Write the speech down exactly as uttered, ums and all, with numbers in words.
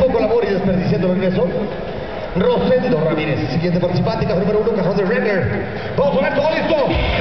poco el amor y desperdiciando el regreso. Rosendo Ramírez, siguiente participante, caso número uno, cajón de Renner. Vamos con esto, listo.